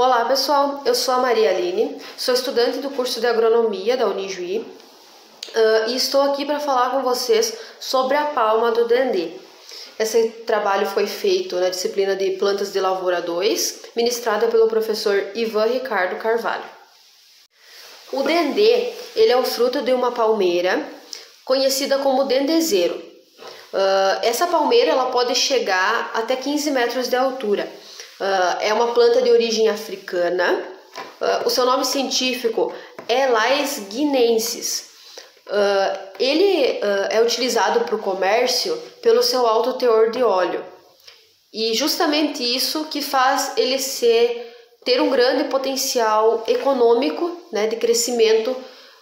Olá pessoal, eu sou a Maria Aline, sou estudante do curso de Agronomia da Unijuí e estou aqui para falar com vocês sobre a palma do dendê. Esse trabalho foi feito na disciplina de Plantas de Lavoura 2, ministrada pelo professor Ivan Ricardo Carvalho. O dendê ele é o fruto de uma palmeira conhecida como dendezeiro. Essa palmeira ela pode chegar até 15 metros de altura. É uma planta de origem africana. O seu nome científico é Lais guinensis. Ele é utilizado para o comércio pelo seu alto teor de óleo. E justamente isso que faz ele ter um grande potencial econômico, né, de crescimento,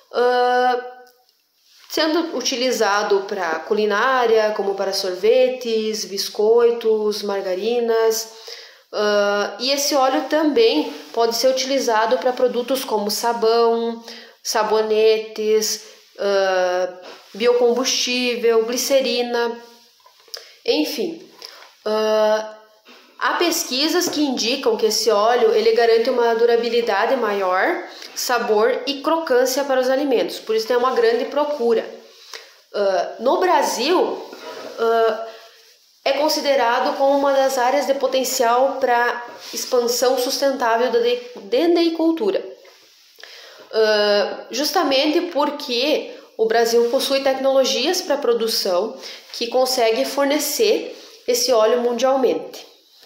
sendo utilizado para culinária, como para sorvetes, biscoitos, margarinas. E esse óleo também pode ser utilizado para produtos como sabão, sabonetes, biocombustível, glicerina, enfim. Há pesquisas que indicam que esse óleo ele garante uma durabilidade maior, sabor e crocância para os alimentos, por isso tem uma grande procura. No Brasil, é considerado como uma das áreas de potencial para expansão sustentável da dendeicultura. Justamente porque o Brasil possui tecnologias para produção que consegue fornecer esse óleo mundialmente.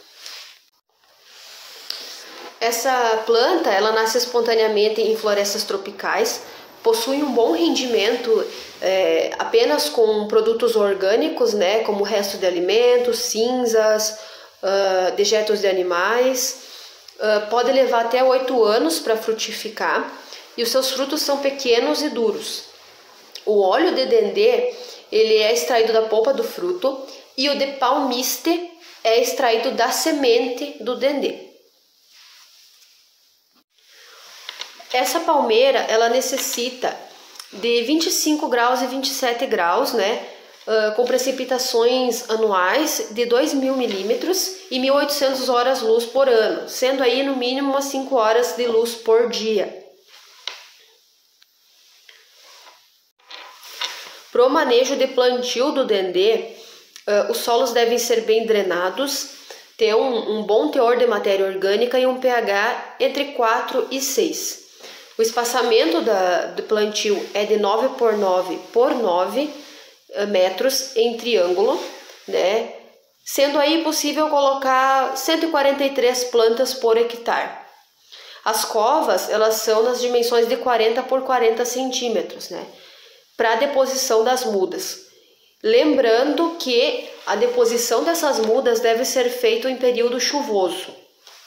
Essa planta ela nasce espontaneamente em florestas tropicais, possui um bom rendimento apenas com produtos orgânicos, né, como resto de alimentos, cinzas, dejetos de animais. Pode levar até 8 anos para frutificar e os seus frutos são pequenos e duros. O óleo de dendê ele é extraído da polpa do fruto e o de palmiste é extraído da semente do dendê. Essa palmeira ela necessita de 25 graus e 27 graus, né, com precipitações anuais de 2.000 milímetros e 1.800 horas-luz por ano, sendo aí no mínimo umas 5 horas de luz por dia. Para o manejo de plantio do dendê, os solos devem ser bem drenados, ter um bom teor de matéria orgânica e um pH entre 4 e 6. O espaçamento do plantio é de 9 por 9 por 9 metros em triângulo, né? Sendo aí possível colocar 143 plantas por hectare. As covas elas são nas dimensões de 40 por 40 centímetros, né? Para a deposição das mudas. Lembrando que a deposição dessas mudas deve ser feita em período chuvoso.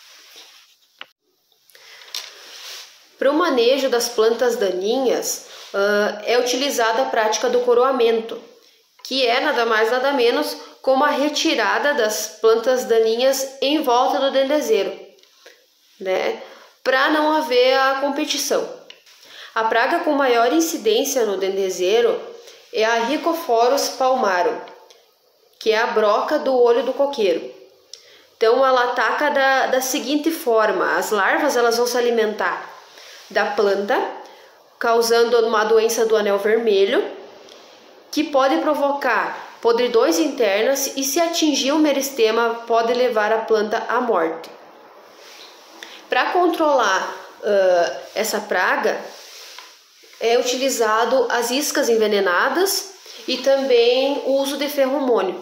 Para o manejo das plantas daninhas, é utilizada a prática do coroamento, que é nada mais nada menos como a retirada das plantas daninhas em volta do dendezeiro, né? Para não haver a competição. A praga com maior incidência no dendezeiro é a Rhicophorus palmarum, que é a broca do olho do coqueiro. Então ela ataca da seguinte forma: as larvas elas vão se alimentar da planta, causando uma doença do anel vermelho, que pode provocar podridões internas e, se atingir o meristema, pode levar a planta à morte. Para controlar essa praga, é utilizado as iscas envenenadas e também o uso de ferromônio.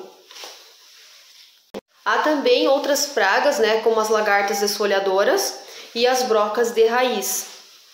Há também outras pragas, né, como as lagartas esfoliadoras e as brocas de raiz.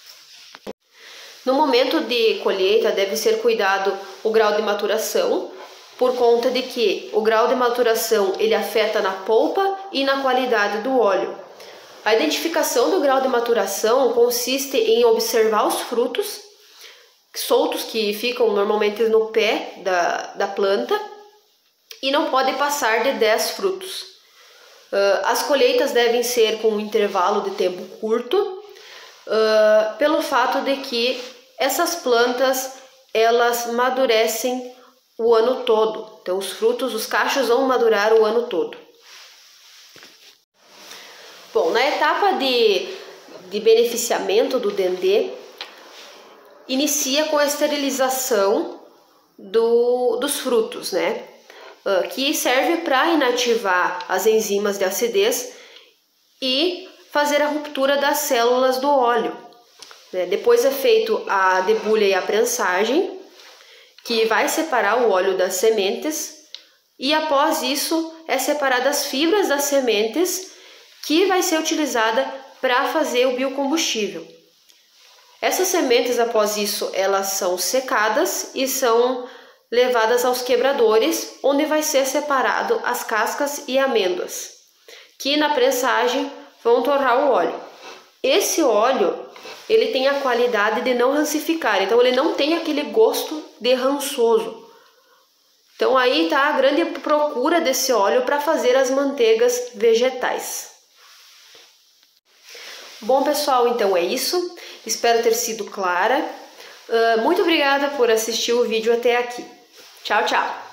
No momento de colheita deve ser cuidado o grau de maturação, por conta de que o grau de maturação ele afeta na polpa e na qualidade do óleo. A identificação do grau de maturação consiste em observar os frutos soltos que ficam normalmente no pé da planta e não pode passar de 10 frutos. As colheitas devem ser com um intervalo de tempo curto, pelo fato de que essas plantas elas amadurecem o ano todo. Então os frutos, os cachos vão madurar o ano todo. Bom, na etapa de de beneficiamento do dendê inicia com a esterilização dos frutos, né? Que serve para inativar as enzimas de acidez e fazer a ruptura das células do óleo. Depois é feito a debulha e a prensagem, que vai separar o óleo das sementes, e após isso é separada as fibras das sementes, que vai ser utilizada para fazer o biocombustível. Essas sementes, após isso, elas são secadas e são levadas aos quebradores, onde vai ser separado as cascas e amêndoas, que na prensagem vão torrar o óleo. Esse óleo, ele tem a qualidade de não rancificar, então ele não tem aquele gosto de rançoso. Então aí está a grande procura desse óleo para fazer as manteigas vegetais. Bom, pessoal, então é isso. Espero ter sido clara. Muito obrigada por assistir o vídeo até aqui. Tchau, tchau!